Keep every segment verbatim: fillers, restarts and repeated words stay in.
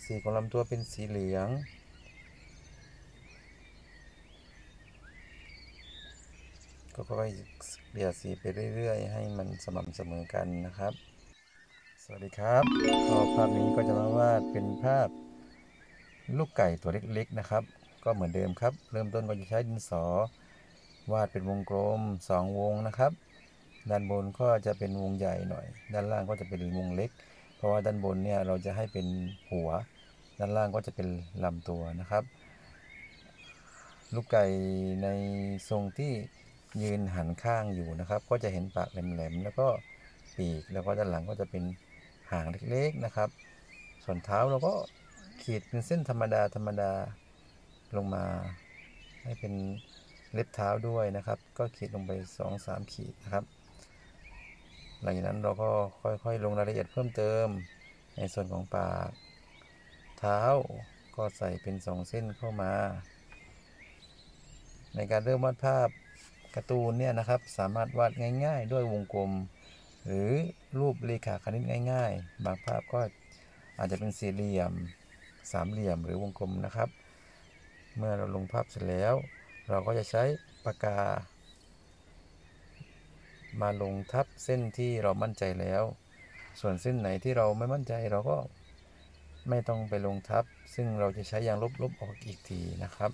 สีของลำตัวเป็นสีเหลืองก็ค่อยๆเกลี่ยสีไปเรื่อยๆให้มันสม่ำเสมอกันนะครับสวัสดีครับก็ภาพนี้ก็จะมาวาดเป็นภาพลูกไก่ตัวเล็กๆนะครับก็เหมือนเดิมครับเริ่มต้นก็จะใช้ดินสอวาดเป็นวงกลมสองวงนะครับด้านบนก็จะเป็นวงใหญ่หน่อยด้านล่างก็จะเป็นวงเล็กเพราะว่าด้านบนเนี่ยเราจะให้เป็นหัวด้านล่างก็จะเป็นลำตัวนะครับลูกไก่ในทรงที่ยืนหันข้างอยู่นะครับก็จะเห็นปากแหลมๆแล้วก็ปีกแล้วก็ด้านหลังก็จะเป็นหางเล็กๆนะครับส่วนเท้าเราก็ขีดเป็นเส้นธรรมดาธรรมดาลงมาให้เป็นเล็บเท้าด้วยนะครับก็ขีดลงไป สองถึงสาม ขีดนะครับหลังจากนั้นเราก็ค่อยๆลงรายละเอียดเพิ่มเติมในส่วนของปากเท้าก็ใส่เป็นสองเส้นเข้ามาในการเริ่มวาดภาพการ์ตูนเนี่ยนะครับสามารถวาดง่ายๆด้วยวงกลมหรือรูปเรขาคณิตง่ายๆบางภาพก็อาจจะเป็นสี่เหลี่ยมสามเหลี่ยมหรือวงกลมนะครับเมื่อเราลงภาพเสร็จแล้วเราก็จะใช้ปากกามาลงทับเส้นที่เรามั่นใจแล้วส่วนเส้นไหนที่เราไม่มั่นใจเราก็ไม่ต้องไปลงทับซึ่งเราจะใช้ยางลบๆออกอีกทีนะครับ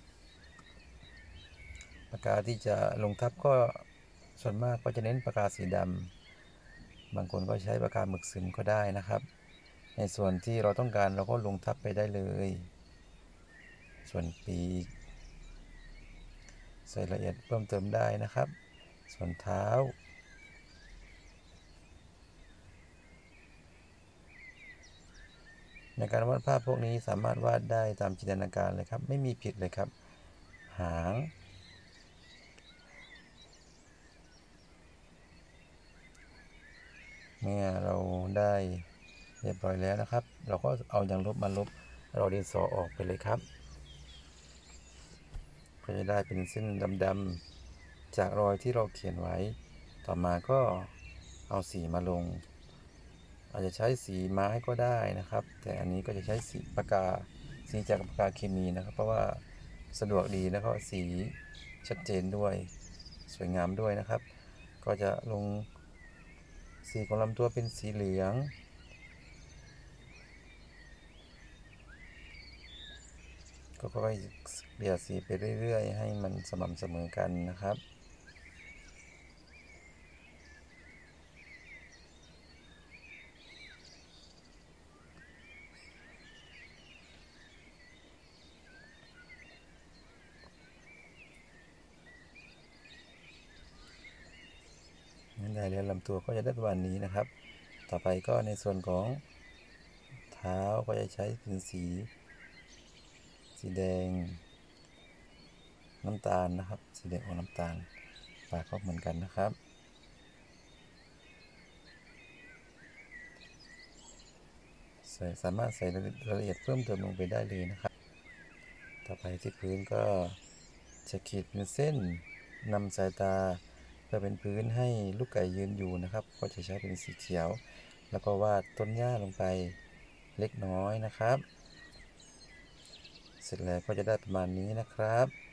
ปากกาที่จะลงทับก็ส่วนมากก็จะเน้นปากกาสีดำบางคนก็ใช้ปากกาหมึกซึมก็ได้นะครับในส่วนที่เราต้องการเราก็ลงทับไปได้เลยส่วนปีกใส่ละเอียดเพิ่มเติมได้นะครับส่วนเท้าในการวาดภาพพวกนี้สามารถวาดได้ตามจินตนาการเลยครับไม่มีผิดเลยครับหางเมื่อเราได้เรียบร้อยแล้วนะครับเราก็เอายางลบมาลบเราดินสอออกไปเลยครับก็จะได้เป็นเส้นดำๆจากรอยที่เราเขียนไว้ต่อมาก็เอาสีมาลงอาจจะใช้สีไม้ก็ได้นะครับแต่อันนี้ก็จะใช้สีปากกาสีจากปากกาเคมีนะครับเพราะว่าสะดวกดีแล้วก็สีชัดเจนด้วยสวยงามด้วยนะครับก็จะลงสีของลำตัวเป็นสีเหลืองก็ค่อยๆเกลี่ยสีไปเรื่อยๆให้มันสม่ำเสมอกันนะครับได้แล้วลำตัวก็จะได้ประมาณนี้นะครับต่อไปก็ในส่วนของเท้าก็จะใช้เป็นสีสีแดงน้ำตาลนะครับสีแดงออกน้ำตาลปากก็เหมือนกันนะครับใส่สามารถใส่รายละเอียดเพิ่มเติมลงไปได้เลยนะครับต่อไปที่พื้นก็จะขีดเป็นเส้นนำสายตาเพื่อเป็นพื้นให้ลูกไก่ยืนอยู่นะครับก็จะใช้เป็นสีเขียวแล้วก็วาดต้นหญ้าลงไปเล็กน้อยนะครับเสร็จแล้วก็จะได้ประมาณนี้นะครับ